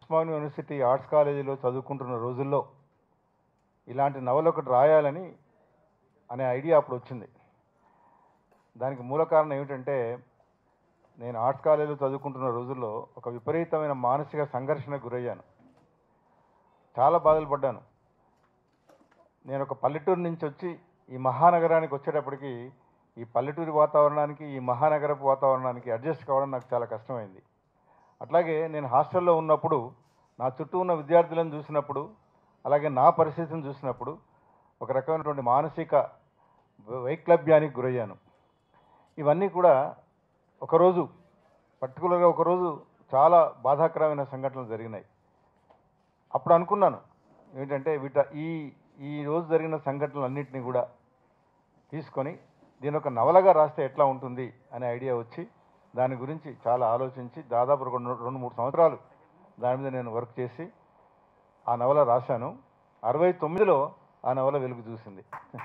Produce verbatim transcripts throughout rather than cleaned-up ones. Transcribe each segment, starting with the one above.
Osmania university arts కాలేజీలో చదువుకుంటున్న రోజుల్లో ఇలాంటి నవల ఒకటి రాయాలని అనే ఐడియా అప్పుడు వచ్చింది. దానికి మూల కారణం ఏమిటంటే, నేను ఆర్ట్స్ కాలేజీలో చదువుకుంటున్న రోజుల్లో ఒక విపరీతమైన మానసిక సంఘర్షణకు గురయ్యాను. చాలా బాధలు పడ్డాను. నేను ఒక పల్లెటూరు నుంచి వచ్చి ఈ మహానగరానికి వచ్చేటప్పటికి ఈ పల్లెటూరి వాతావరణానికి ఈ మహానగరపు వాతావరణానికి అడ్జస్ట్ కావడం నాకు చాలా కష్టమైంది. అట్లాగే నేను హాస్టల్లో ఉన్నప్పుడు నా చుట్టూ ఉన్న విద్యార్థులను చూసినప్పుడు, అలాగే నా పరిస్థితిని చూసినప్పుడు ఒక రకమైనటువంటి మానసిక వైక్లభ్యానికి గురయ్యాను. ఇవన్నీ కూడా ఒకరోజు పర్టికులర్గా ఒకరోజు చాలా బాధాకరమైన సంఘటనలు జరిగినాయి. అప్పుడు అనుకున్నాను ఏంటంటే, వీట ఈ ఈ రోజు జరిగిన సంఘటనలన్నింటినీ కూడా తీసుకొని దీని ఒక నవలగా రాస్తే ఎట్లా ఉంటుంది అనే ఐడియా వచ్చి దాని గురించి చాలా ఆలోచించి దాదాపు రెండు రెండు మూడు సంవత్సరాలు దాని మీద నేను వర్క్ చేసి ఆ నవల రాశాను. అరవై తొమ్మిదిలో ఆ నవల వెలుగు చూసింది.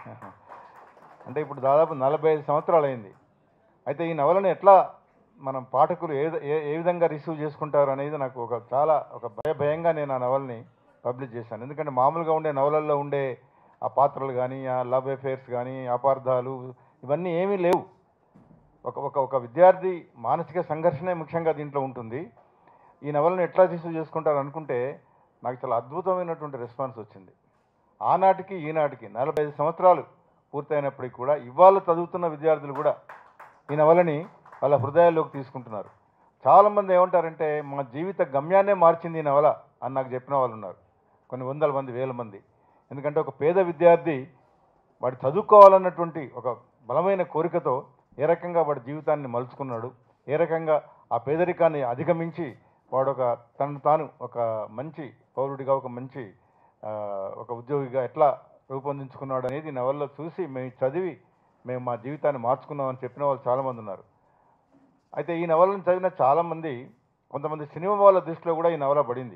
అంటే ఇప్పుడు దాదాపు నలభై ఐదు సంవత్సరాలు అయింది. అయితే ఈ నవలను ఎట్లా మనం పాఠకులు ఏ ఏ విధంగా రిసీవ్ చేసుకుంటారు అనేది నాకు ఒక చాలా ఒక భయ భయంగా నేను ఆ నవల్ని పబ్లిష్ చేశాను. ఎందుకంటే మామూలుగా ఉండే నవలల్లో ఉండే ఆ పాత్రలు కానీ, ఆ లవ్ అఫేర్స్ కానీ, అపార్థాలు ఇవన్నీ ఏమీ లేవు. ఒక ఒక ఒక విద్యార్థి మానసిక సంఘర్షణే ముఖ్యంగా దీంట్లో ఉంటుంది. ఈ నవలను ఎట్లా రిసీవ్ చేసుకుంటారు అనుకుంటే నాకు చాలా అద్భుతమైనటువంటి రెస్పాన్స్ వచ్చింది. ఆనాటికి ఈనాటికి నలభై ఐదు సంవత్సరాలు పూర్తయినప్పటికీ కూడా ఇవాళ చదువుతున్న విద్యార్థులు కూడా ఈ నవలని వాళ్ళ హృదయాల్లోకి తీసుకుంటున్నారు. చాలామంది ఏమంటారంటే, మా జీవిత గమ్యాన్నే మార్చింది ఈ నవల అని నాకు చెప్పిన వాళ్ళు ఉన్నారు. కొన్ని వందల మంది, వేల మంది. ఎందుకంటే ఒక పేద విద్యార్థి వాడు చదువుకోవాలన్నటువంటి ఒక బలమైన కోరికతో ఏ రకంగా వాడి జీవితాన్ని మలుచుకున్నాడు, ఏ రకంగా ఆ పేదరికాన్ని అధిగమించి వాడు ఒక తను తాను ఒక మంచి పౌరుడిగా, ఒక మంచి ఒక ఉద్యోగిగా ఎట్లా రూపొందించుకున్నాడు అనేది నవల్లో చూసి మేము చదివి మేము మా జీవితాన్ని మార్చుకున్నామని చెప్పిన వాళ్ళు చాలామంది ఉన్నారు. అయితే ఈ నవలను చదివిన చాలామంది, కొంతమంది సినిమా వాళ్ళ దృష్టిలో కూడా ఈ నవల పడింది.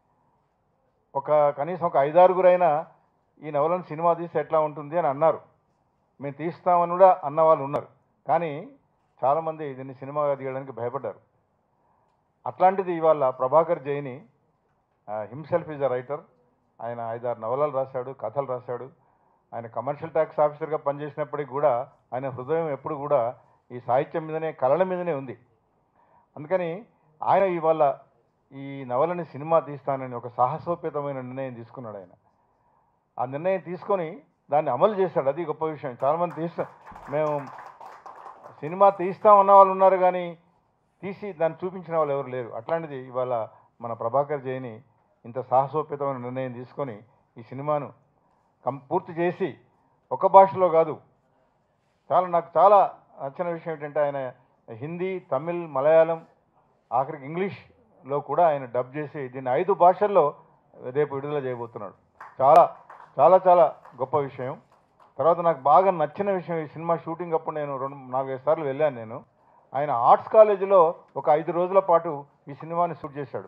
ఒక కనీసం ఒక ఐదారుగురైనా ఈ నవలను సినిమా తీస్తే ఎట్లా ఉంటుంది అని అన్నారు. మేము తీస్తామని కూడా అన్న వాళ్ళు ఉన్నారు. కానీ చాలామంది దీన్ని సినిమాగా తీయడానికి భయపడ్డారు. అట్లాంటిది ఇవాళ Prabhakar Jaini himself is a writer. ఆయన ఐదారు నవలలు రాశాడు, కథలు రాశాడు. ఆయన కమర్షియల్ ట్యాక్స్ ఆఫీసర్గా పనిచేసినప్పటికీ కూడా ఆయన హృదయం ఎప్పుడు కూడా ఈ సాహిత్యం మీదనే, కళల మీదనే ఉంది. అందుకని ఆయన ఇవాళ ఈ నవలని సినిమా తీస్తానని ఒక సాహసోపేతమైన నిర్ణయం తీసుకున్నాడు. ఆయన ఆ నిర్ణయం తీసుకొని దాన్ని అమలు చేశాడు. అది గొప్ప విషయం. చాలామంది తీస్తా మేము సినిమా తీస్తామన్న వాళ్ళు ఉన్నారు, కానీ తీసి దాన్ని చూపించిన వాళ్ళు ఎవరు లేరు. అట్లాంటిది ఇవాళ మన ప్రభాకర్ జైని ఇంత సాహసోపేతమైన నిర్ణయం తీసుకొని ఈ సినిమాను కం పూర్తి చేసి ఒక భాషలో కాదు, చాలా నాకు చాలా నచ్చిన విషయం ఏంటంటే ఆయన హిందీ, తమిళ్, మలయాళం, ఆఖరికి ఇంగ్లీష్లో కూడా ఆయన డబ్ చేసి దీన్ని ఐదు భాషల్లో రేపు విడుదల చేయబోతున్నాడు. చాలా చాలా చాలా గొప్ప విషయం. తర్వాత నాకు బాగా నచ్చిన విషయం, ఈ సినిమా షూటింగ్ అప్పుడు నేను రెండు నాలుగైదు సార్లు వెళ్ళాను. నేను ఆయన ఆర్ట్స్ కాలేజీలో ఒక ఐదు రోజుల పాటు ఈ సినిమాని షూట్ చేశాడు.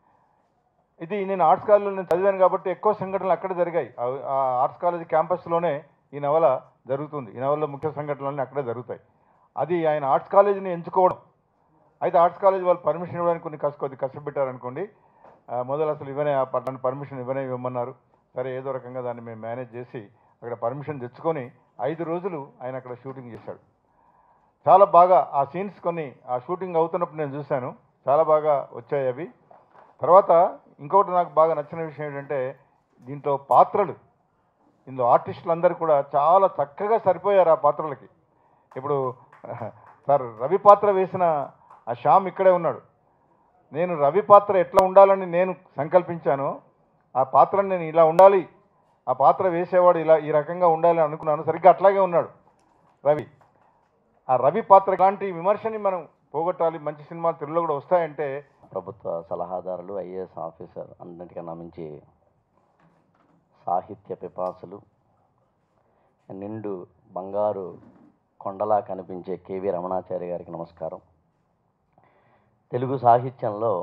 ఇది నేను ఆర్ట్స్ కాలేజీలో నేను చదివాను కాబట్టి ఎక్కువ సంఘటనలు అక్కడే జరిగాయి. ఆ ఆర్ట్స్ కాలేజీ క్యాంపస్లోనే ఈ నవల జరుగుతుంది. ఈ నవలలో ముఖ్య సంఘటనలన్నీ అక్కడే జరుగుతాయి. అది ఆయన ఆర్ట్స్ కాలేజీని ఎంచుకోవడం. అయితే ఆర్ట్స్ కాలేజీ వాళ్ళు పర్మిషన్ ఇవ్వడానికి కొన్ని కష్ట కొద్ది కష్టపెట్టారనుకోండి. మొదలు అసలు ఇవ్వనే పట్టణ పర్మిషన్ ఇవ్వనే ఇవ్వమన్నారు. సరే ఏదో రకంగా దాన్ని మేము మేనేజ్ చేసి అక్కడ పర్మిషన్ తెచ్చుకొని ఐదు రోజులు ఆయన అక్కడ షూటింగ్ చేశాడు. చాలా బాగా ఆ సీన్స్ కొన్ని ఆ షూటింగ్ అవుతున్నప్పుడు నేను చూశాను. చాలా బాగా వచ్చాయి అవి. తర్వాత ఇంకొకటి నాకు బాగా నచ్చిన విషయం ఏంటంటే, దీంట్లో పాత్రలు, ఇందులో ఆర్టిస్టులు అందరూ కూడా చాలా చక్కగా సరిపోయారు ఆ పాత్రలకి. ఇప్పుడు సార్ రవి పాత్ర వేసిన ఆ శ్యామ్ ఇక్కడే ఉన్నాడు. నేను రవి పాత్ర ఎట్లా ఉండాలని నేను సంకల్పించాను, ఆ పాత్రను నేను ఇలా ఉండాలి, ఆ పాత్ర వేసేవాడు ఇలా ఈ రకంగా ఉండాలి అనుకున్నాను. సరిగ్గా అట్లాగే ఉన్నాడు రవి. ఆ రవి పాత్ర లాంటి విమర్శని మనం పోగొట్టాలి. మంచి సినిమాలు తెలుగులో కూడా వస్తాయంటే ప్రభుత్వ సలహాదారులు, ఐఏఎస్ ఆఫీసర్, అన్నింటికన్నా మించి సాహిత్య పిపాసులు, నిండు బంగారు కొండలా కనిపించే కేవీ రమణాచారి గారికి నమస్కారం. తెలుగు సాహిత్యంలో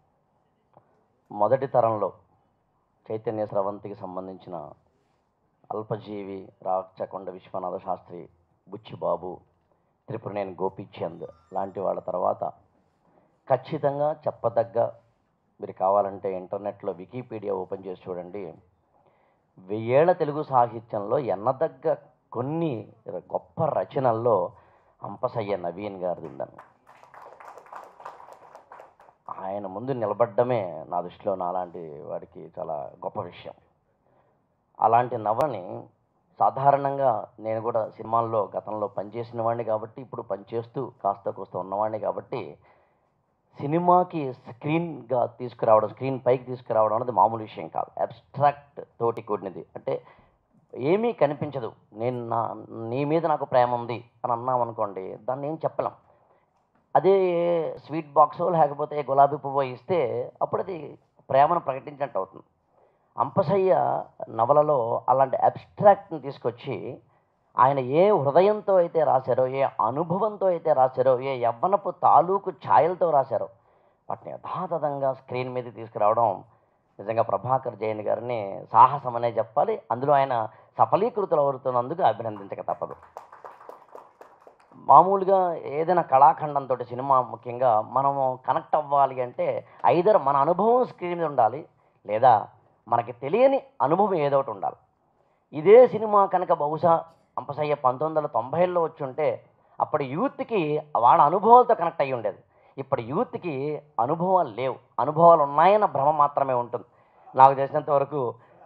మొదటి తరంలో చైతన్య స్రవంతికి సంబంధించిన అల్పజీవి, రాచకొండ విశ్వనాథ శాస్త్రి, బుచ్చిబాబు, త్రిపురనేని గోపీచంద్ లాంటి వాళ్ళ తర్వాత ఖచ్చితంగా చెప్పదగ్గ మీరు కావాలంటే ఇంటర్నెట్లో వికీపీడియా ఓపెన్ చేసి చూడండి. వెయ్యేళ్ల తెలుగు సాహిత్యంలో ఎన్నదగ్గ కొన్ని గొప్ప రచనల్లో అంపసయ్య నవీన్ గారిది ఉందని. ఆయన ముందు నిలబడ్డమే నా దృష్టిలో నాలాంటి వాడికి చాలా గొప్ప విషయం. అలాంటి నవని సాధారణంగా నేను కూడా సినిమాల్లో గతంలో పనిచేసిన వాడిని కాబట్టి, ఇప్పుడు పనిచేస్తూ కాస్త కూస్త ఉన్నవాడిని కాబట్టి, సినిమాకి స్క్రీన్గా తీసుకురావడం, స్క్రీన్ పైకి తీసుకురావడం అనేది మామూలు విషయం కాదు. అబ్స్ట్రాక్ట్ తోటి కూడినది. అంటే ఏమీ కనిపించదు. నేను నా నీ మీద నాకు ప్రేమ ఉంది అని అన్నాం అనుకోండి, దాన్ని ఏం చెప్పలేం. అదే స్వీట్ బాక్సో లేకపోతే గులాబీ పువ్వు ఇస్తే అప్పుడు అది ప్రేమను ప్రకటించినట్టు అవుతుంది. అంపసయ్య నవలలో అలాంటి అబ్స్ట్రాక్ట్ని తీసుకొచ్చి ఆయన ఏ హృదయంతో అయితే రాశారో, ఏ అనుభవంతో అయితే రాశారో, ఏ యవ్వనపు తాలూకు ఛాయలతో రాశారో వాటిని యథాతథంగా స్క్రీన్ మీద తీసుకురావడం నిజంగా ప్రభాకర్ జైన్ గారిని సాహసం అనే చెప్పాలి. అందులో ఆయన సఫలీకృతులు అవుతున్నందుకు అభినందించక తప్పదు. మామూలుగా ఏదైనా కళాఖండంతో సినిమా ముఖ్యంగా మనము కనెక్ట్ అవ్వాలి అంటే ఐదర్ మన అనుభవం స్క్రీన్ మీద ఉండాలి, లేదా మనకి తెలియని అనుభవం ఏదో ఒకటి ఉండాలి. ఇదే సినిమా కనుక బహుశా అంపసయ్య పంతొమ్మిది వందల తొంభైలో వచ్చి ఉంటే అప్పటి యూత్కి వాళ్ళ అనుభవాలతో కనెక్ట్ అయ్యి ఉండేది. ఇప్పటి యూత్కి అనుభవాలు లేవు, అనుభవాలు ఉన్నాయన్న భ్రమ మాత్రమే ఉంటుంది. నాకు తెలిసినంత వరకు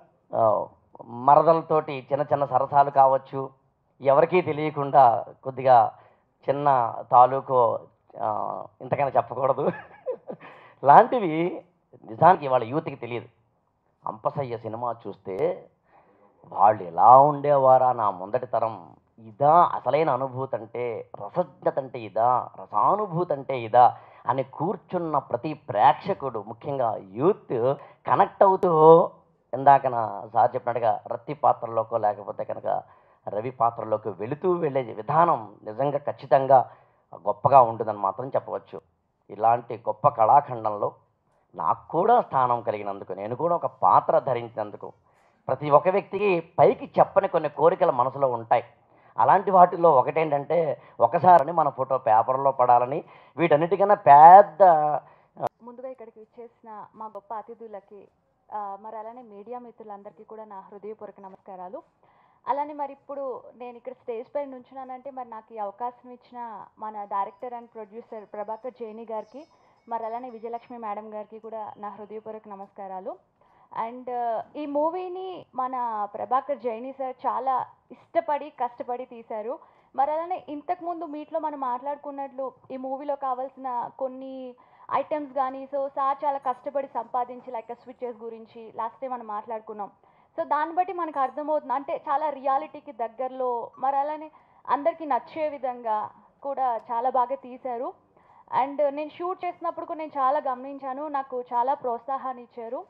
మరదలతోటి చిన్న చిన్న సరసాలు కావచ్చు, ఎవరికీ తెలియకుండా కొద్దిగా చిన్న తాలూకు ఇంతకైనా చెప్పకూడదు లాంటివి నిజానికి వాళ్ళ యూత్కి తెలియదు. అంపసయ్య సినిమా చూస్తే వాళ్ళు ఎలా ఉండేవారా నా ముందటి తరం, ఇదా అసలైన అనుభూతి అంటే, రసజ్ఞత అంటే ఇదా, రసానుభూతి అంటే ఇదా అని కూర్చున్న ప్రతి ప్రేక్షకుడు, ముఖ్యంగా యూత్ కనెక్ట్ అవుతూ ఇందాక నా సార్ చెప్పినట్టుగా రత్తి పాత్రలోకో లేకపోతే కనుక రవి పాత్రలోకి వెళుతూ వెళ్ళే విధానం నిజంగా ఖచ్చితంగా గొప్పగా ఉంటుందని మాత్రం చెప్పవచ్చు. ఇలాంటి గొప్ప కళాఖండంలో నాకు కూడా స్థానం కలిగినందుకు, నేను కూడా ఒక పాత్ర ధరించినందుకు, ప్రతి ఒక్క వ్యక్తికి పైకి చెప్పని కొన్ని కోరికలు మనసులో ఉంటాయి. అలాంటి వాటిల్లో ఒకటేంటంటే ఒకసారి మన ఫోటో పేపర్లో పడాలని. వీటన్నిటికన్నా పెద్ద ముందుగా ఇక్కడికి విచ్చేసిన మా గొప్ప అతిథులకి, మరి అలానే మీడియా మిత్రులందరికీ కూడా నా హృదయపూర్వక నమస్కారాలు. అలానే మరి ఇప్పుడు నేను ఇక్కడ స్టేజ్ పై నుంచున్నానంటే మరి నాకు ఈ అవకాశం ఇచ్చిన మన director and producer Prabhakar Jaini గారికి, మరి అలానే విజయలక్ష్మి మేడం గారికి కూడా నా హృదయపూర్వక నమస్కారాలు. అండ్ ఈ మూవీని మన ప్రభాకర్ జైని సార్ చాలా ఇష్టపడి కష్టపడి తీశారు. మరి అలానే ఇంతకుముందు మీట్లో మనం మాట్లాడుకున్నట్లు ఈ మూవీలో కావాల్సిన కొన్ని ఐటమ్స్ కానీ, సో సార్ చాలా కష్టపడి సంపాదించి లైక్ స్విచెస్ గురించి లాస్ట్ టైం మనం మాట్లాడుకున్నాం. సో దాన్ని బట్టి మనకు అర్థమవుతుంది అంటే చాలా రియాలిటీకి దగ్గరలో, మరి అలానే అందరికీ నచ్చే విధంగా కూడా చాలా బాగా తీశారు. అండ్ నేను షూట్ చేసినప్పుడు కూడా నేను చాలా గమనించాను, నాకు చాలా ప్రోత్సాహాన్ని ఇచ్చారు.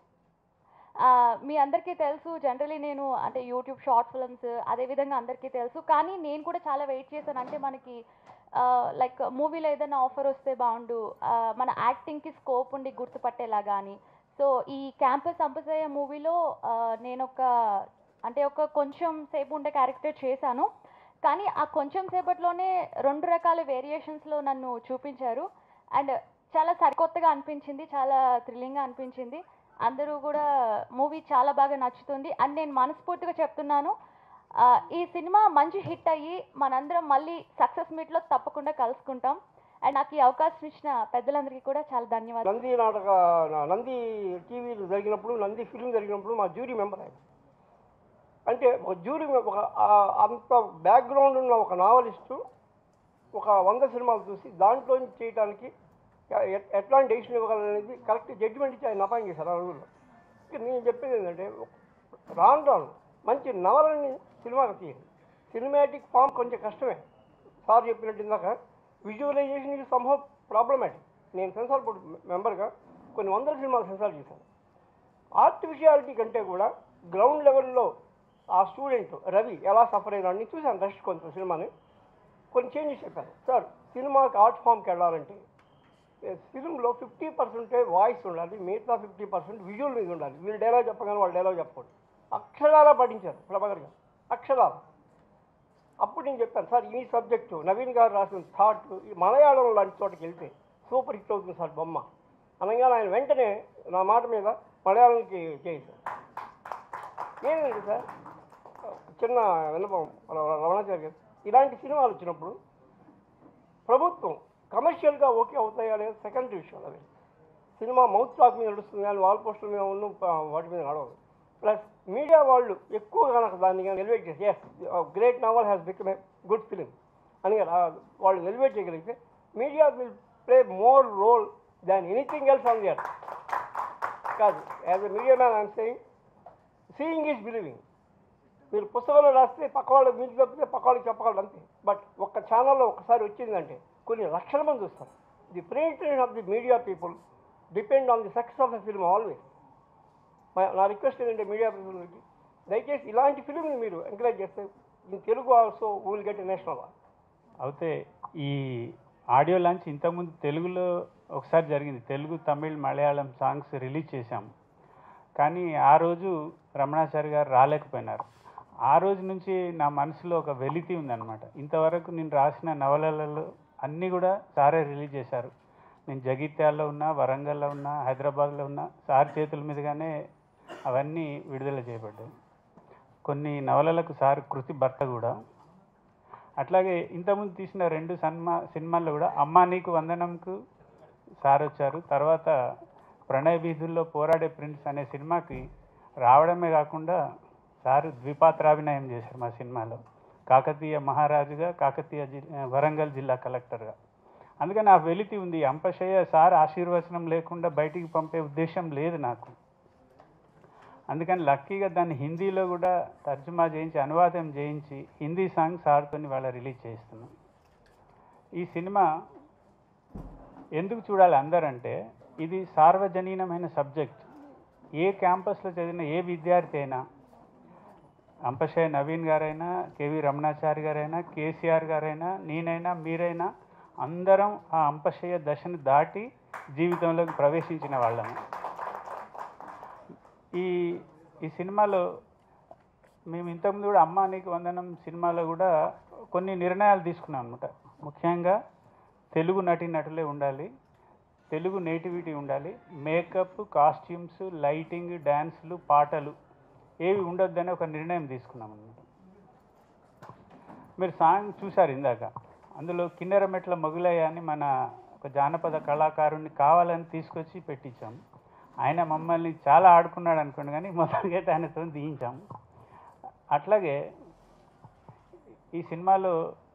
మీ అందరికీ తెలుసు జనరలీ నేను అంటే యూట్యూబ్ షార్ట్ ఫిల్మ్స్ అదేవిధంగా అందరికీ తెలుసు, కానీ నేను కూడా చాలా వెయిట్ చేశాను. అంటే మనకి లైక్ మూవీలో ఏదైనా ఆఫర్ వస్తే బాగుండు, మన యాక్టింగ్కి స్కోప్ ఉండి గుర్తుపట్టేలాగా అని. సో ఈ క్యాంపస్ అంపసయ్య మూవీలో నేను ఒక అంటే ఒక కొంచెం సేపు ఉండే క్యారెక్టర్ చేశాను, కానీ ఆ కొంచెం సేపట్లోనే రెండు రకాల వేరియేషన్స్లో నన్ను చూపించారు. అండ్ చాలా సరికొత్తగా అనిపించింది, చాలా థ్రిల్లింగ్గా అనిపించింది. అందరూ కూడా మూవీ చాలా బాగా నచ్చుతుంది. అండ్ నేను మనస్ఫూర్తిగా చెప్తున్నాను, ఈ సినిమా మంచి హిట్ అయ్యి మనందరం మళ్ళీ సక్సెస్ మీట్లో తప్పకుండా కలుసుకుంటాం. అండ్ నాకు ఈ అవకాశం ఇచ్చిన పెద్దలందరికీ కూడా చాలా ధన్యవాదాలు. నంది నాటక నంది టీవీలు జరిగినప్పుడు, నంది ఫిల్మ్ జరిగినప్పుడు మా జ్యూరీ మెంబర్ ఆయన. అంటే ఒక జ్యూరీ ఒక అంత బ్యాక్గ్రౌండ్ ఉన్న ఒక నావలిస్టు ఒక వంద సినిమాలు చూసి దాంట్లో చేయడానికి ఎట్లాంటి డెసిషన్ ఇవ్వగలనేది కరెక్ట్ జడ్జిమెంట్ ఇచ్చి ఆయన అపాయింట్ చేశారు ఆ రోజుల్లో. నేను చెప్పేది ఏంటంటే రాను రాను మంచి నవలని సినిమాకి తీయండి. సినిమాటిక్ ఫామ్ కొంచెం కష్టమే, సార్ చెప్పినట్టు ఇందాక విజువలైజేషన్ ఇది సంభవ్ ప్రాబ్లమాటిక్. నేను సెన్సార్ బోర్డు మెంబర్గా కొన్ని వందల సినిమాలు సెన్సార్ చేశాను. ఆర్టిఫిషియాలిటీ కంటే కూడా గ్రౌండ్ లెవెల్లో ఆ స్టూడెంట్ రవి ఎలా సఫర్ అయినాడని చూశాను. రెస్ట్ కొంచెం సినిమాని కొన్ని చేంజెస్ చెప్పాను. సార్ సినిమాకి ఆర్ట్ ఫామ్కి వెళ్ళాలంటే ఫిల్మ్లో ఫిఫ్టీ పర్సెంటే వాయిస్ ఉండాలి, మిగతా ఫిఫ్టీ పర్సెంట్ విజువల్ మీద ఉండాలి. వీళ్ళు డైలాగ్ చెప్పగానే వాళ్ళు డైలాగ్ చెప్పకూడదు. అక్షరాలా పఠించారు ప్రభాకర్ గారు, అక్షరాలు. అప్పుడు నేను చెప్పాను, సార్ ఈ సబ్జెక్టు నవీన్ గారు రాసిన థాట్ ఈ మలయాళం లాంటి చోటకి వెళ్తే సూపర్ హిట్ అవుతుంది సార్ బొమ్మ. అనగానే ఆయన వెంటనే నా మాట మీద మలయాళంకి చేశారు. ఏంటంటే సార్ చిన్న విన్నపం రమణాచారి గారు, ఇలాంటి సినిమాలు వచ్చినప్పుడు ప్రభుత్వం కమర్షియల్గా ఓకే అవుతాయా లేదా సెకండరీ విషయాలు అవి. సినిమా మౌత్ టాక్ మీద నడుస్తుంది కానీ వాల్ పోస్టర్ మీద ఉన్న వాటి మీద నడవదు. ప్లస్ మీడియా వాళ్ళు ఎక్కువ కనుక దాన్ని కానీ ఎలివేట్ చేసి as great novel has become a good film అని వాళ్ళు ఎలివేట్ చేయగలిగితే media will play more role than anything else on the earth. కాదు, as a media man I'm saying seeing is believing. మీరు పుస్తకంలో రాస్తే పక్క వాళ్ళకి మీకు తప్పితే పక్క వాళ్ళకి చెప్పగలరు అంతే. బట్ ఒక్క ఛానల్లో ఒక్కసారి వచ్చిందంటే కొన్ని లక్షల మంది వస్తారు. The print of the media people depend on the success of the film always. నా రిక్వెస్ట్ ఏంటంటే మీడియా పీపుల్కి దయచేసి ఇలాంటి ఫిల్మ్ని మీరు ఎంకరేజ్ చేస్తే in Telugu also will get a national award. అయితే ఈ ఆడియో లాంచ్ ఇంతకుముందు తెలుగులో ఒకసారి జరిగింది. తెలుగు, తమిళ్, మలయాళం సాంగ్స్ రిలీజ్ చేశాము. కానీ ఆ రోజు రమణాచారి గారు రాలేకపోయినారు. ఆ రోజు నుంచి నా మనసులో ఒక వెలితి ఉందన్నమాట. ఇంతవరకు నేను రాసిన నవలలలో అన్నీ కూడా సారే రిలీజ్ చేశారు. నేను జగిత్యాల్లో ఉన్నా, వరంగల్లో ఉన్నా, హైదరాబాద్లో ఉన్నా, సార్ చేతుల మీదుగానే అవన్నీ విడుదల చేయబడ్డాయి. కొన్ని నవలలకు సార్ కృతి భర్త కూడా. అట్లాగే ఇంతకుముందు తీసిన రెండు సినిమా సినిమాల్లో కూడా అమ్మా నీకు వందనంకు సార్ వచ్చారు. తర్వాత ప్రణయ వీధుల్లో పోరాడే ప్రిన్స్ అనే సినిమాకి రావడమే కాకుండా సార్ ద్విపాత్రాభినయం చేశారు మా సినిమాలో. కాకతీయ మహారాజుగా, కాకతీయ జి వరంగల్ జిల్లా కలెక్టర్గా. అందుకని ఆ వెలితి ఉంది. అంపశయ్య సార్ ఆశీర్వచనం లేకుండా బయటికి పంపే ఉద్దేశం లేదు నాకు. అందుకని లక్కీగా దాన్ని హిందీలో కూడా తర్జుమా చేయించి, అనువాదం చేయించి హిందీ సాంగ్ సార్తో వాళ్ళ రిలీజ్ చేస్తున్నాం. ఈ సినిమా ఎందుకు చూడాలి అందరంటే, ఇది సార్వజనీనమైన సబ్జెక్ట్. ఏ క్యాంపస్లో చదివిన ఏ విద్యార్థి అయినా, అంపశయ్య నవీన్ గారైనా, కేవీ రమణాచారి గారైనా, కేసీఆర్ గారైనా, నేనైనా, మీరైనా అందరం ఆ అంపశయ్య దశను దాటి జీవితంలోకి ప్రవేశించిన వాళ్ళము. ఈ ఈ సినిమాలో మేము ఇంతకుముందు కూడా అమ్మా నీకు వందనం సినిమాలో కూడా కొన్ని నిర్ణయాలు తీసుకున్నాం అనమాట. ముఖ్యంగా తెలుగు నటీనటులే ఉండాలి, తెలుగు నేటివిటీ ఉండాలి, మేకప్, కాస్ట్యూమ్స్, లైటింగ్, డ్యాన్సులు, పాటలు ఏవి ఉండొద్దని ఒక నిర్ణయం తీసుకున్నాం అనమాట. మీరు సాంగ్ చూశారు ఇందాక. అందులో కిన్నెర మెట్ల మొగులయ్య అని మన ఒక జానపద కళాకారుణ్ణి కావాలని తీసుకొచ్చి పెట్టించాము. ఆయన మమ్మల్ని చాలా ఆడుకున్నాడు అనుకోండి, కానీ మొదటికైతే ఆయనతో తీయించాము. అట్లాగే ఈ సినిమాలో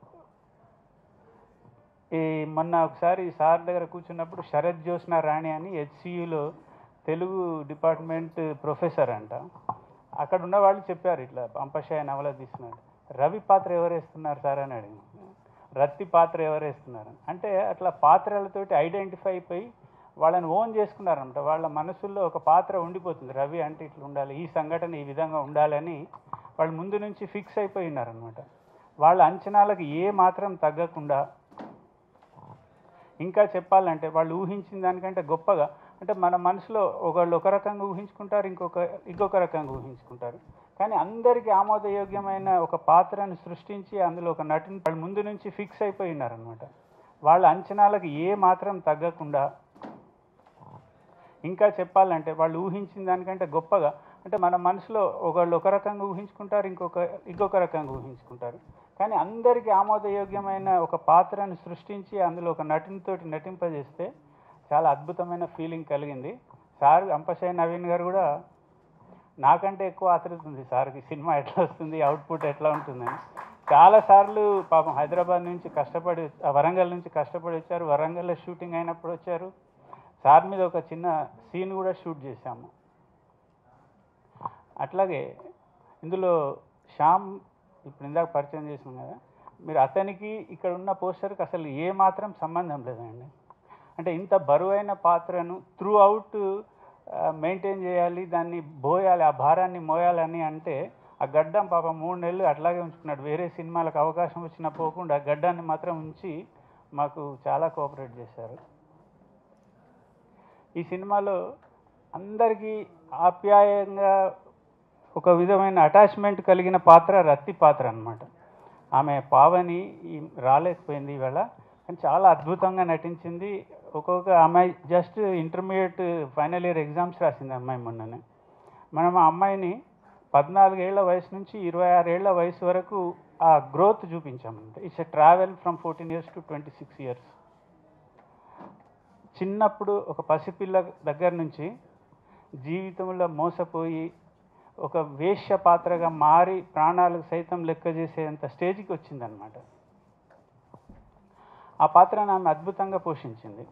ఈ మొన్న ఒకసారి సార్ దగ్గర కూర్చున్నప్పుడు శరత్ జ్యోత్స్న రాణి అని హెచ్సియులో తెలుగు డిపార్ట్మెంట్ ప్రొఫెసర్ అంట. అక్కడ ఉన్న వాళ్ళు చెప్పారు, ఇట్లా అంపశయ్య నవల తీస్తున్నారు, రవి పాత్ర ఎవరు వేస్తున్నారు సార్ అని అడిగి, రత్తి పాత్ర ఎవరు వేస్తున్నారు అంటే అట్లా పాత్రలతోటి ఐడెంటిఫై అయిపోయి వాళ్ళని ఓన్ చేసుకున్నారనమాట. వాళ్ళ మనసుల్లో ఒక పాత్ర ఉండిపోతుంది, రవి అంటే ఇట్లా ఉండాలి, ఈ సంఘటన ఈ విధంగా ఉండాలని వాళ్ళు ముందు నుంచి ఫిక్స్ అయిపోయి ఉన్నారనమాట. వాళ్ళ అంచనాలకు ఏ మాత్రం తగ్గకుండా, ఇంకా చెప్పాలంటే వాళ్ళు ఊహించిన దానికంటే గొప్పగా, అంటే మన మనసులో ఒకళ్ళు ఒక రకంగా ఊహించుకుంటారు, ఇంకొక ఇంకొక రకంగా ఊహించుకుంటారు. కానీ అందరికీ ఆమోదయోగ్యమైన ఒక పాత్రను సృష్టించి అందులో ఒక నటుని వాళ్ళు ముందు నుంచి ఫిక్స్ అయిపోయి ఉన్నారనమాట. వాళ్ళ అంచనాలకు ఏ మాత్రం తగ్గకుండా, ఇంకా చెప్పాలంటే వాళ్ళు ఊహించిన దానికంటే గొప్పగా, అంటే మన మనసులో ఒకళ్ళు ఒక రకంగా ఊహించుకుంటారు, ఇంకొక ఇంకొక రకంగా ఊహించుకుంటారు. కానీ అందరికీ ఆమోదయోగ్యమైన ఒక పాత్రను సృష్టించి అందులో ఒక నటునితోటి నటింపజేస్తే చాలా అద్భుతమైన ఫీలింగ్ కలిగింది. సార్ అంపశయ్య నవీన్ గారు కూడా నాకంటే ఎక్కువ ఆతృత ఉంది సార్కి, సినిమా ఎట్లా వస్తుంది, అవుట్పుట్ ఎట్లా ఉంటుందని. చాలాసార్లు పాపం హైదరాబాద్ నుంచి కష్టపడి, వరంగల్ నుంచి కష్టపడి వచ్చారు. వరంగల్లో షూటింగ్ అయినప్పుడు వచ్చారు. సార్ మీద ఒక చిన్న సీన్ కూడా షూట్ చేశాము. అట్లాగే ఇందులో శ్యామ్ ఇప్పుడు ఇందాక పరిచయం చేసాం కదా, మీరు అతనికి ఇక్కడ ఉన్న పోస్టర్కి అసలు ఏ మాత్రం సంబంధం లేదండి. అంటే ఇంత బరువైన పాత్రను త్రూ అవుట్ మెయింటైన్ చేయాలి, దాన్ని బోయాలి, ఆ భారాన్ని మోయాలని అంటే ఆ గడ్డం పాపం మూడు నెలలు అట్లాగే ఉంచుకున్నాడు. వేరే సినిమాలకు అవకాశం వచ్చినా పోకుండా గడ్డాన్ని మాత్రం ఉంచి మాకు చాలా కోఆపరేట్ చేశారు. ఈ సినిమాలో అందరికీ ఆప్యాయంగా ఒక విధమైన అటాచ్మెంట్ కలిగిన పాత్ర రత్తి పాత్ర అన్నమాట. ఆమె పావని రాలేకపోయింది ఇవాళ. కానీ చాలా అద్భుతంగా నటించింది. ఒక్కొక్క అమ్మాయి just intermediate final year exams రాసింది అమ్మాయి మొన్ననే. మనం ఆ అమ్మాయిని పద్నాలుగేళ్ల వయసు నుంచి ఇరవై ఆరేళ్ల వయసు వరకు ఆ గ్రోత్ చూపించామంటే it's a travel from fourteen years to twenty six years. చిన్నప్పుడు ఒక పసిపిల్ల దగ్గర నుంచి జీవితంలో మోసపోయి ఒక వేశ్య పాత్రగా మారి ప్రాణాలకు సైతం లెక్క చేసేంత స్టేజ్కి వచ్చిందనమాట. ఆ పాత్రను ఆమె అద్భుతంగా పోషించింది.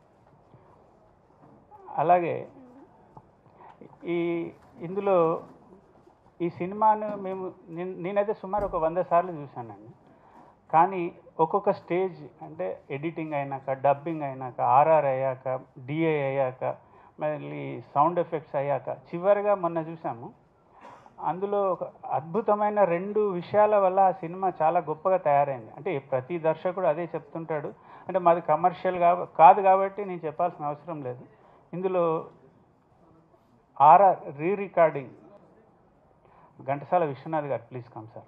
అలాగే ఈ ఇందులో ఈ సినిమాను మేము నేనైతే సుమారు ఒక వంద సార్లు చూశానండి. కానీ ఒక్కొక్క స్టేజ్ అంటే ఎడిటింగ్ అయినాక, డబ్బింగ్ అయినాక, ఆర్ఆర్ అయ్యాక, డిఏ అయ్యాక, మళ్ళీ సౌండ్ ఎఫెక్ట్స్ అయ్యాక, చివరిగా మొన్న చూసాము. అందులో ఒక అద్భుతమైన రెండు విషయాల వల్ల ఆ సినిమా చాలా గొప్పగా తయారైంది. అంటే ప్రతి దర్శకుడు అదే చెప్తుంటాడు. అంటే మాది కమర్షియల్ కాదు కాబట్టి నేను చెప్పాల్సిన అవసరం లేదు. ఇందులో RR re recording Ghantasala Viswanath garu, please come sir.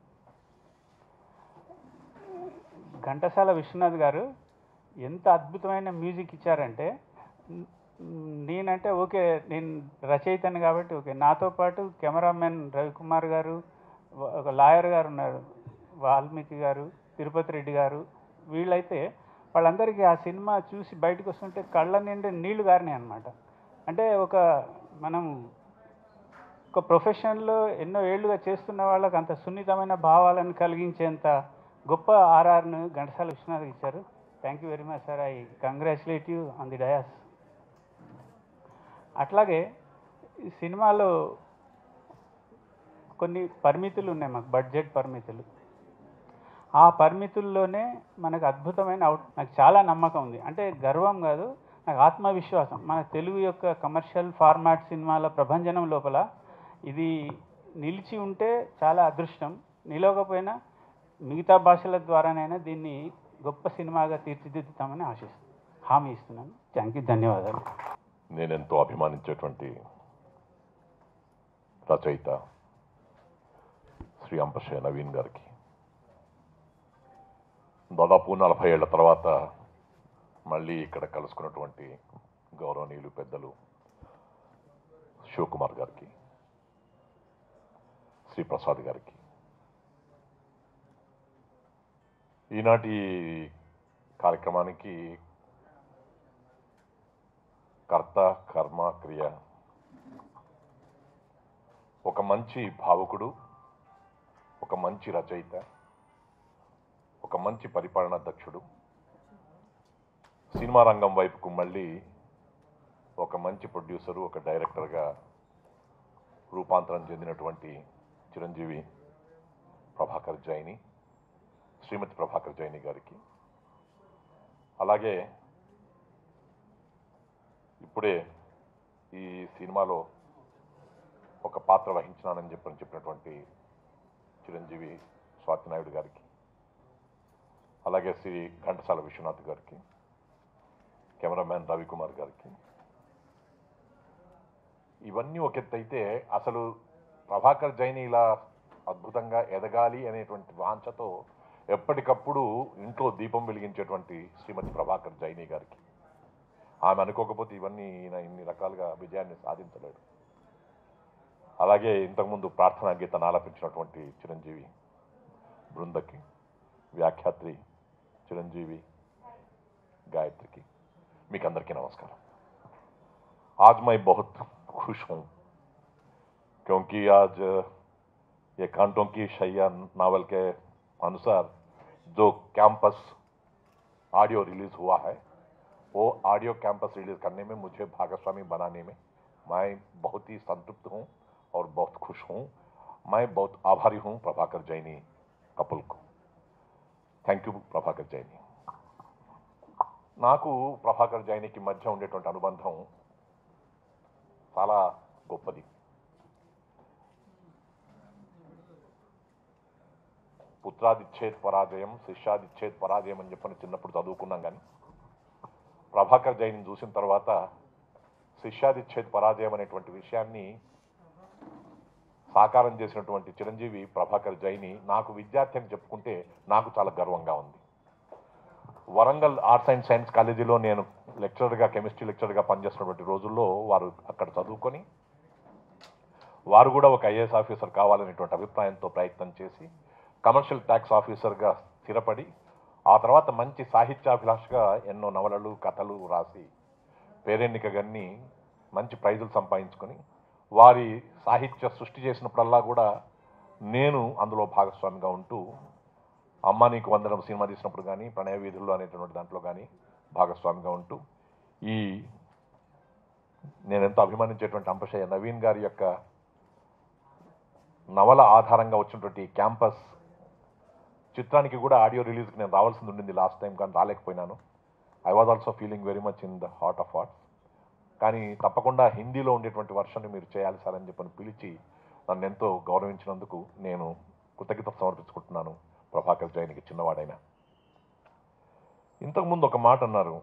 Ghantasala Viswanath garu ఎంత అద్భుతమైన మ్యూజిక్ ఇచ్చారంటే, నేనంటే ఓకే నేను రచయితని కాబట్టి ఓకే, నాతో పాటు కెమెరామెన్ రవికుమార్ గారు, ఒక లాయర్ గారు ఉన్నారు వాల్మీకి గారు, తిరుపతి రెడ్డి గారు, వీళ్ళైతే వాళ్ళందరికీ ఆ సినిమా చూసి బయటకు వస్తుంటే కళ్ళ నిండా నీళ్లు గారినాయి అనమాట. అంటే ఒక మనం ఒక ప్రొఫెషన్లో ఎన్నో ఏళ్ళుగా చేస్తున్న వాళ్ళకి అంత సున్నితమైన భావాలను కలిగించేంత గొప్ప ఆర్ఆర్ను ఘంటసాల విశ్వనాథ్ ఇచ్చారు. Thank you very much sir. I congratulate you on the dais. అట్లాగే ఈ సినిమాలో కొన్ని పరిమితులు ఉన్నాయి, మాకు బడ్జెట్ పరిమితులు. ఆ పరిమితుల్లోనే మనకు అద్భుతమైన అవుట్ నాకు చాలా నమ్మకం ఉంది. అంటే గర్వం కాదు, నాకు ఆత్మవిశ్వాసం. మన తెలుగు యొక్క కమర్షియల్ ఫార్మాట్ సినిమాల ప్రభంజనం లోపల ఇది నిలిచి ఉంటే చాలా అదృష్టం, నిలవకపోయినా మిగతా భాషల ద్వారానైనా దీన్ని గొప్ప సినిమాగా తీర్చిదిద్దుతామని ఆశిస్తున్నాను, హామీ ఇస్తున్నాను. థ్యాంక్ యూ, ధన్యవాదాలు. నేనెంతో అభిమానించేటువంటి రచయిత శ్రీ అంపశయ్య నవీన్ గారికి దాదాపు నలభై ఏళ్ల తర్వాత మళ్ళీ ఇక్కడ కలుసుకున్నటువంటి గౌరవనీయులు పెద్దలు శివకుమార్ గారికి, శ్రీ ప్రసాద్ గారికి, ఈనాటి కార్యక్రమానికి కర్త కర్మ క్రియ ఒక మంచి భావుకుడు, ఒక మంచి రచయిత, ఒక మంచి పరిపాలనా దక్షుడు, సినిమా రంగం వైపుకు మళ్ళీ ఒక మంచి ప్రొడ్యూసరు, ఒక డైరెక్టర్గా రూపాంతరం చెందినటువంటి చిరంజీవి ప్రభాకర్ జైని, శ్రీమతి ప్రభాకర్ జైని గారికి, అలాగే ఇప్పుడే ఈ సినిమాలో ఒక పాత్ర వహించినానని చెప్పని చెప్పినటువంటి చిరంజీవి స్వాతినాయుడు గారికి, అలాగే శ్రీ ఘంటసాల విశ్వనాథ్ గారికి, కెమెరామ్యాన్ రవికుమార్ గారికి, ఇవన్నీ ఒక ఎత్తు అయితే అసలు ప్రభాకర్ జైని ఇలా అద్భుతంగా ఎదగాలి అనేటువంటి వాంఛతో ఎప్పటికప్పుడు ఇంట్లో దీపం వెలిగించేటువంటి శ్రీమతి ప్రభాకర్ జైని గారికి, ఆమె అనుకోకపోతే ఇవన్నీ ఈయన ఇన్ని రకాలుగా విజయాన్ని సాధించలేడు. అలాగే ఇంతకుముందు ప్రార్థనా గీతాన్ని ఆలపించినటువంటి చిరంజీవి బృందకి, వ్యాఖ్యాత్రి చిరంజీవి गायत्री మీకు అందరికీ నమస్కారం। आज मैं बहुत खुश हूँ क्योंकि आज ये कांटों की शैया नावल के अनुसार जो कैंपस ऑडियो रिलीज हुआ है वो ऑडियो कैंपस रिलीज करने में मुझे भागस्वामी बनाने में मैं बहुत ही संतुष्ट हूँ और बहुत खुश हूँ। मैं बहुत आभारी हूँ प्रभाकर जैनी कपल को। Thank you Prabhakar Jaini. నాకు ప్రభాకర్ జైనికి మధ్య ఉండేటువంటి అనుబంధం చాలా గొప్పది। పుత్రాదిచ్ఛేద్ పరాజయం, శిష్యాదిచ్ఛేద్ పరాజయం అని చెప్పని చిన్నప్పుడు చదువుకున్నాం, కానీ ప్రభాకర్ జైని చూసిన తర్వాత శిష్యాదిచ్ఛేద్ పరాజయం అనేటువంటి విషయాన్ని సాకారం చేసినటువంటి చిరంజీవి ప్రభాకర్ జైని నాకు విద్యార్థి అని చెప్పుకుంటే నాకు చాలా గర్వంగా ఉంది। వరంగల్ ఆర్ట్స్ అండ్ సైన్స్ కాలేజీలో నేను లెక్చరర్గా కెమిస్ట్రీ లెక్చరర్గా పనిచేస్తున్నటువంటి రోజుల్లో వారు అక్కడ చదువుకొని వారు కూడా ఒక ఐఏఎస్ ఆఫీసర్ కావాలనేటువంటి అభిప్రాయంతో ప్రయత్నం చేసి కమర్షియల్ ట్యాక్స్ ఆఫీసర్గా స్థిరపడి ఆ తర్వాత మంచి సాహిత్యాభిలాషగా ఎన్నో నవలలు కథలు రాసి పేరెన్నిక గన్ని మంచి ప్రైజులు సంపాదించుకొని వారి సాహిత్య సృష్టి చేసినప్పుడల్లా కూడా నేను అందులో భాగస్వామిగా ఉంటూ అమ్మ నీకు వందనం సినిమా తీసినప్పుడు కానీ ప్రణయ వీధుల్లో అనేటువంటి దాంట్లో కానీ భాగస్వామిగా ఉంటూ ఈ నేను ఎంతో అభిమానించేటువంటి అంపశయ్య నవీన్ గారి యొక్క నవల ఆధారంగా వచ్చినటువంటి క్యాంపస్ చిత్రానికి కూడా ఆడియో రిలీజ్కి నేను రావాల్సింది ఉండింది లాస్ట్ టైం, కానీ రాలేకపోయినాను. I was also feeling very much in the heart of hearts. కానీ తప్పకుండా హిందీలో ఉండేటువంటి వర్షన్ని మీరు చేయాలి సార్ అని చెప్పని పిలిచి నన్ను ఎంతో గౌరవించినందుకు నేను కృతజ్ఞత సమర్పించుకుంటున్నాను ప్రభాకర్ జైనికి, చిన్నవాడైనా. ఇంతకుముందు ఒక మాట అన్నారు,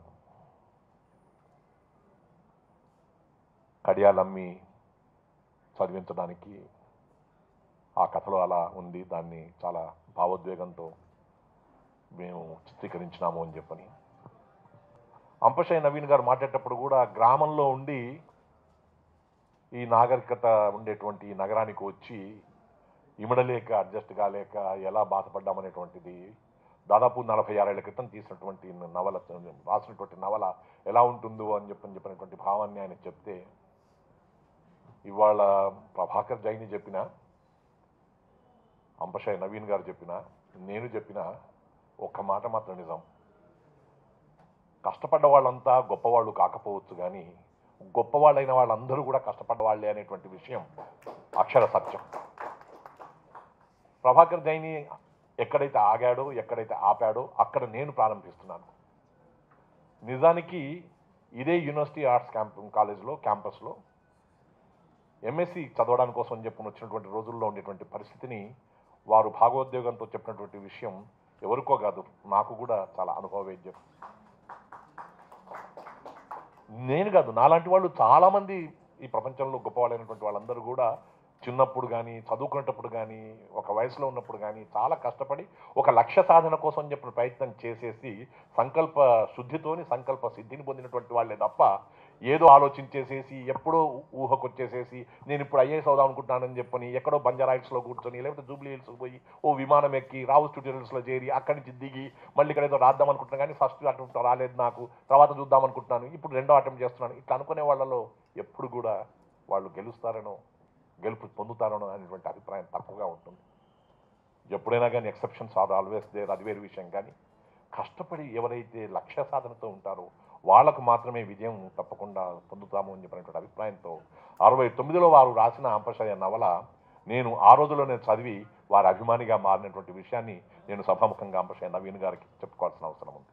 కడియాలమ్మి చదివించడానికి ఆ కథలో అలా ఉంది, దాన్ని చాలా భావోద్వేగంతో మేము చిత్రీకరించినాము అని చెప్పని. అంపశయ్య నవీన్ గారు మాట్లాడేటప్పుడు కూడా గ్రామంలో ఉండి ఈ నాగరికత ఉండేటువంటి నగరానికి వచ్చి ఇమడలేక అడ్జస్ట్ కాలేక ఎలా బాధపడ్డామనేటువంటిది దాదాపు నలభై ఆరేళ్ల క్రితం తీసినటువంటి నవల, రాసినటువంటి నవల ఎలా ఉంటుందో అని చెప్పని చెప్పినటువంటి భావాన్ని ఆయన చెప్తే, ఇవాళ ప్రభాకర్ జైని చెప్పిన, అంపశయ్య నవీన్ గారు చెప్పిన, నేను చెప్పిన ఒక్క మాట మాత్రం నిజం. కష్టపడ్డ వాళ్ళంతా గొప్పవాళ్ళు కాకపోవచ్చు, కానీ గొప్పవాళ్ళైన వాళ్ళందరూ కూడా కష్టపడ్డ వాళ్ళే అనేటువంటి విషయం అక్షర సత్యం. ప్రభాకర్ జైని ఎక్కడైతే ఆగాడో, ఎక్కడైతే ఆపాడో అక్కడ నేను ప్రారంభిస్తున్నాను. నిజానికి ఇదే యూనివర్సిటీ ఆర్ట్స్ క్యాంప్ కాలేజ్లో క్యాంపస్లో ఎంఎస్సి చదవడానికి కోసం చెప్పి వచ్చినటువంటి రోజుల్లో ఉండేటువంటి పరిస్థితిని వారు భాగోద్వేగంతో చెప్పినటువంటి విషయం ఎవరికో కాదు, నాకు కూడా చాలా అనుభవవేద్యం. నేను కాదు, నాలాంటి వాళ్ళు చాలామంది ఈ ప్రపంచంలో గొప్పవాళ్ళైనటువంటి వాళ్ళందరూ కూడా చిన్నప్పుడు కానీ, చదువుకునేటప్పుడు కానీ, ఒక వయసులో ఉన్నప్పుడు కానీ చాలా కష్టపడి ఒక లక్ష్య సాధన కోసం చెప్పిన ప్రయత్నం చేసేసి సంకల్ప శుద్ధితోని సంకల్ప సిద్ధిని పొందినటువంటి వాళ్ళే తప్ప ఏదో ఆలోచించేసేసి ఎప్పుడో ఊహకొచ్చేసేసి నేను ఇప్పుడు ఐఏఎస్ అవుదాం అనుకుంటున్నానని చెప్పని ఎక్కడో బంజారా హిల్స్లో కూర్చొని లేకపోతే జూబ్లీ హిల్స్కి పోయి ఓ విమానం ఎక్కి రావు ట్యూటోరియల్స్లో చేరి అక్కడి నుంచి దిగి మళ్ళీ ఇక్కడ ఏదో రాద్దాం అనుకుంటున్నాను, కానీ ఫస్ట్ అటెంప్ట్ రాలేదు నాకు, తర్వాత చూద్దాం అనుకుంటున్నాను, ఇప్పుడు రెండో అటెంప్ట్ చేస్తున్నాను. ఇట్లా అనుకునే వాళ్ళలో ఎప్పుడు కూడా వాళ్ళు గెలుస్తారనో గెలుపు పొందుతారనో అనేటువంటి అభిప్రాయం తక్కువగా ఉంటుంది. ఎప్పుడైనా కానీ ఎక్సెప్షన్స్ ఆర్ ఆల్వేస్ దేర్, అది వేరే విషయం. కానీ కష్టపడి ఎవరైతే లక్ష్య సాధనతో ఉంటారో వాళ్లకు మాత్రమే విజయం తప్పకుండా పొందుతాము అని చెప్పినటువంటి అభిప్రాయంతో అరవై తొమ్మిదిలో వారు రాసిన అంపశయ్య నవల నేను ఆ రోజులో నేను చదివి వారి అభిమానిగా మారినటువంటి విషయాన్ని నేను సభాముఖంగా అంపశయ్య నవీన్ గారికి చెప్పుకోవాల్సిన అవసరం ఉంది.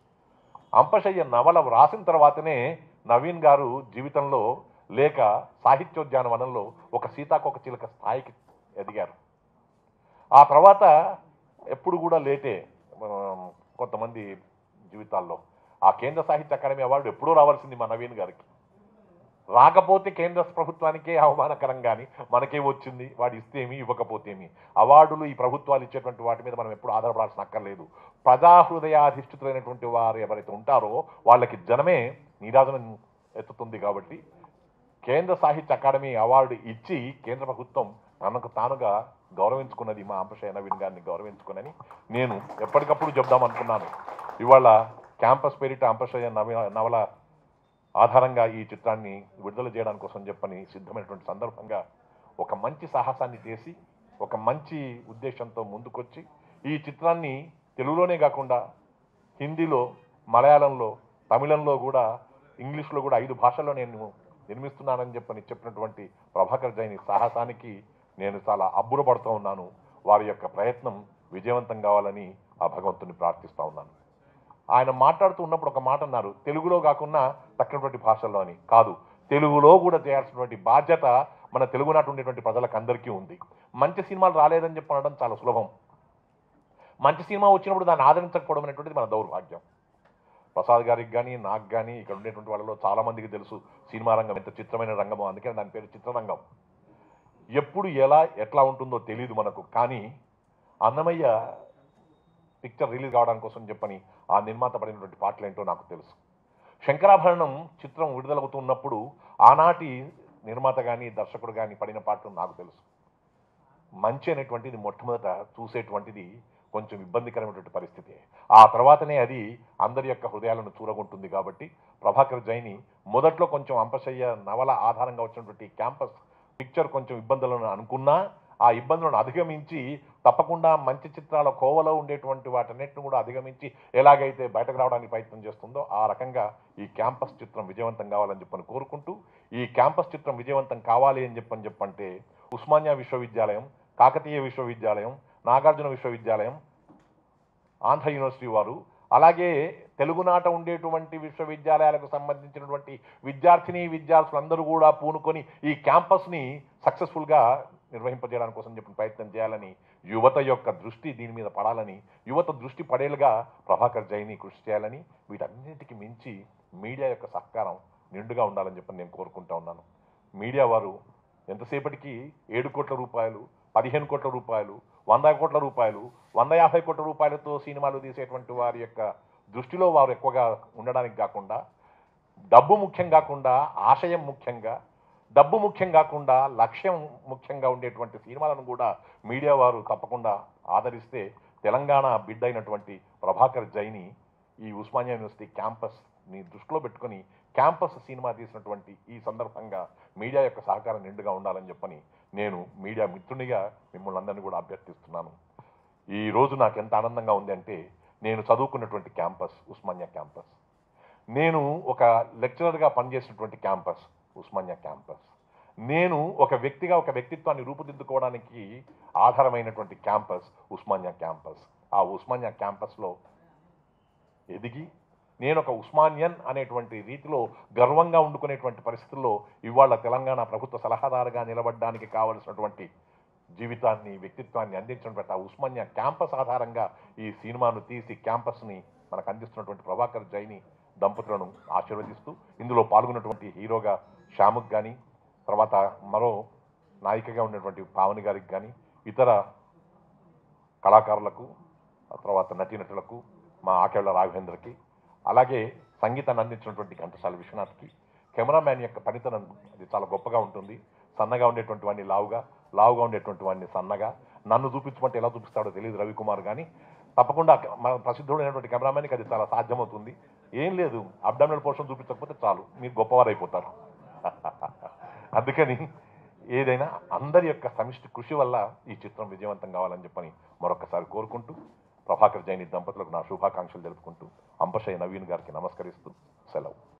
అంపశయ్య నవల రాసిన తర్వాతనే నవీన్ గారు జీవితంలో లేక సాహిత్యోద్యానవనంలో ఒక సీతాకోక చిలుక స్థాయికి ఎదిగారు. ఆ తర్వాత ఎప్పుడు కూడా లేటే కొంతమంది జీవితాల్లో. ఆ కేంద్ర సాహిత్య అకాడమీ అవార్డు ఎప్పుడూ రావాల్సింది మా నవీన్ గారికి, రాకపోతే కేంద్ర ప్రభుత్వానికే అవమానకరం, కానీ మనకే వచ్చింది, వాడు ఇస్తేమి ఇవ్వకపోతేమి. అవార్డులు ఈ ప్రభుత్వాలు ఇచ్చేటువంటి వాటి మీద మనం ఎప్పుడు ఆధారపడాల్సిన అక్కర్లేదు. ప్రజాహృదయాధిష్ఠితులైనటువంటి వారు ఎవరైతే ఉంటారో వాళ్ళకి జనమే నీరాజనం ఎత్తుతుంది. కాబట్టి కేంద్ర సాహిత్య అకాడమీ అవార్డు ఇచ్చి కేంద్ర ప్రభుత్వం తనకు తానుగా గౌరవించుకున్నది మా అంపశయ్య నవీన్ గారిని గౌరవించుకునని నేను ఎప్పటికప్పుడు చెప్దాం అనుకున్నాను. ఇవాళ క్యాంపస్ పేరిట అంపశయ్య నవల నవల ఆధారంగా ఈ చిత్రాన్ని విడుదల చేయడానికి కోసం చెప్పని సిద్ధమైనటువంటి సందర్భంగా ఒక మంచి సాహసాన్ని చేసి ఒక మంచి ఉద్దేశంతో ముందుకొచ్చి ఈ చిత్రాన్ని తెలుగులోనే కాకుండా హిందీలో, మలయాళంలో, తమిళంలో కూడా, ఇంగ్లీష్లో కూడా ఐదు భాషల్లో నేను నిర్మిస్తున్నానని చెప్పని చెప్పినటువంటి ప్రభాకర్ జైని సాహసానికి నేను చాలా అబ్బురపడుతూ ఉన్నాను. వారి యొక్క ప్రయత్నం విజయవంతం కావాలని ఆ భగవంతుని ప్రార్థిస్తూ ఉన్నాను. ఆయన మాట్లాడుతూ ఉన్నప్పుడు ఒక మాట అన్నారు, తెలుగులో కాకుండా తక్కినటువంటి భాషల్లో అని. కాదు, తెలుగులో కూడా చేయాల్సినటువంటి బాధ్యత మన తెలుగునాట ఉండేటువంటి ప్రజలకు అందరికీ ఉంది. మంచి సినిమాలు రాలేదని చెప్పి అనడం చాలా సులభం. మంచి సినిమా వచ్చినప్పుడు దాన్ని ఆదరించకపోవడం అనేటువంటిది మన దౌర్భాగ్యం. ప్రసాద్ గారికి కానీ నాకు కానీ ఇక్కడ ఉండేటువంటి వాళ్ళలో చాలామందికి తెలుసు సినిమా రంగం ఎంత చిత్రమైన రంగమో, అందుకని దాని పేరు చిత్రరంగం. ఎప్పుడు ఎలా ఎట్లా ఉంటుందో తెలియదు మనకు, కానీ అన్నమయ్య పిక్చర్ రిలీజ్ కావడానికి కోసం చెప్పని ఆ నిర్మాత పడినటువంటి పాటలు ఏంటో నాకు తెలుసు. శంకరాభరణం చిత్రం విడుదలవుతున్నప్పుడు ఆనాటి నిర్మాత కానీ దర్శకుడు కానీ పడిన పాటలు నాకు తెలుసు. మంచి అనేటువంటిది మొట్టమొదట చూసేటువంటిది కొంచెం ఇబ్బందికరమైనటువంటి పరిస్థితి. ఆ తర్వాతనే అది అందరి యొక్క హృదయాలను చూరగొంటుంది. కాబట్టి ప్రభాకర్ జైని మొదట్లో కొంచెం అంపశయ్య నవల ఆధారంగా వచ్చినటువంటి క్యాంపస్ పిక్చర్ కొంచెం ఇబ్బందులను అనుకున్నా ఆ ఇబ్బందులను అధిగమించి తప్పకుండా మంచి చిత్రాల కోవలో ఉండేటువంటి వాటన్నిటిని కూడా అధిగమించి ఎలాగైతే బయటకు రావడానికి ప్రయత్నం చేస్తుందో ఆ రకంగా ఈ క్యాంపస్ చిత్రం విజయవంతం కావాలని చెప్పని కోరుకుంటూ, ఈ క్యాంపస్ చిత్రం విజయవంతం కావాలి అని చెప్పని చెప్పంటే ఉస్మానియా విశ్వవిద్యాలయం, కాకతీయ విశ్వవిద్యాలయం, నాగార్జున విశ్వవిద్యాలయం, ఆంధ్ర యూనివర్సిటీ వారు, అలాగే తెలుగునాట ఉండేటువంటి విశ్వవిద్యాలయాలకు సంబంధించినటువంటి విద్యార్థిని విద్యార్థులందరూ కూడా పూనుకొని ఈ క్యాంపస్ని సక్సెస్ఫుల్గా నిర్వహింపజేయడానికి కోసం చెప్పిన ప్రయత్నం చేయాలని, యువత యొక్క దృష్టి దీని మీద పడాలని, యువత దృష్టి పడేలుగా ప్రభాకర్ జైని కృషి చేయాలని, వీటన్నిటికీ మించి మీడియా యొక్క సహకారం నిండుగా ఉండాలని చెప్పి నేను కోరుకుంటా ఉన్నాను. మీడియా వారు ఎంతసేపటికి ఏడు కోట్ల రూపాయలు, పదిహేను కోట్ల రూపాయలు, వంద కోట్ల రూపాయలు, వంద యాభై కోట్ల రూపాయలతో సినిమాలు తీసేటువంటి వారి యొక్క దృష్టిలో వారు ఎక్కువగా ఉండడానికి కాకుండా, డబ్బు ముఖ్యం కాకుండా ఆశయం ముఖ్యంగా, డబ్బు ముఖ్యం కాకుండా లక్ష్యం ముఖ్యంగా ఉండేటువంటి సినిమాలను కూడా మీడియా వారు తప్పకుండా ఆదరిస్తే తెలంగాణ బిడ్డ అయినటువంటి ప్రభాకర్ జైని ఈ ఉస్మానియా యూనివర్సిటీ క్యాంపస్ని దృష్టిలో పెట్టుకొని క్యాంపస్ సినిమా తీసినటువంటి ఈ సందర్భంగా మీడియా యొక్క సహకారం నిండుగా ఉండాలని చెప్పని నేను మీడియా మిత్రునిగా మిమ్మల్ని అందరినీ కూడా అభ్యర్థిస్తున్నాను. ఈ రోజు నాకు ఎంత ఆనందంగా ఉంది అంటే, నేను చదువుకున్నటువంటి క్యాంపస్ ఉస్మానియా క్యాంపస్, నేను ఒక లెక్చరర్గా పనిచేసినటువంటి క్యాంపస్ ఉస్మానియా క్యాంపస్, నేను ఒక వ్యక్తిగా ఒక వ్యక్తిత్వాన్ని రూపుదిద్దుకోవడానికి ఆధారమైనటువంటి క్యాంపస్ ఉస్మానియా క్యాంపస్. ఆ ఉస్మానియా క్యాంపస్లో ఎదిగి నేను ఒక ఉస్మానియన్ అనేటువంటి రీతిలో గర్వంగా ఉండుకునేటువంటి పరిస్థితుల్లో ఇవాళ తెలంగాణ ప్రభుత్వ సలహాదారుగా నిలబడడానికి కావలసినటువంటి జీవితాన్ని వ్యక్తిత్వాన్ని అందించినటువంటి ఆ ఉస్మానియా క్యాంపస్ ఆధారంగా ఈ సినిమాను తీసి క్యాంపస్ని మనకు అందిస్తున్నటువంటి ప్రభాకర్ జైని దంపతులను ఆశీర్వదిస్తూ, ఇందులో పాల్గొన్నటువంటి హీరోగా శ్యాముకు కానీ, తర్వాత మరో నాయికగా ఉన్నటువంటి పావని గారికి కానీ, ఇతర కళాకారులకు, తర్వాత నటీనటులకు, మా ఆకేళ్ల రాఘవేంద్రకి, అలాగే సంగీతాన్ని అందించినటువంటి ఘంటసాల విశ్వనాథ్కి, కెమెరామ్యాన్ యొక్క పనితనం అది చాలా గొప్పగా ఉంటుంది. సన్నగా ఉండేటువంటి వాడిని లావుగా, లావుగా ఉండేటువంటి వాడిని సన్నగా, నన్ను చూపించమంటే ఎలా చూపిస్తాడో తెలియదు రవికుమార్, కానీ తప్పకుండా మన ప్రసిద్ధుడైనటువంటి కెమెరామ్యాన్కి అది చాలా సాధ్యమవుతుంది. ఏం లేదు, అబ్డామినల్ పోర్షన్ చూపించకపోతే చాలు, మీరు గొప్పవారు అయిపోతారు. అందుకని ఏదైనా అందరి యొక్క సమిష్టి కృషి వల్ల ఈ చిత్రం విజయవంతం కావాలని చెప్పని మరొకసారి కోరుకుంటూ, ప్రభాకర్ జైని దంపతులకు నా శుభాకాంక్షలు తెలుపుకుంటూ, అంపశయ్య నవీన్ గారికి నమస్కరిస్తూ సెలవు.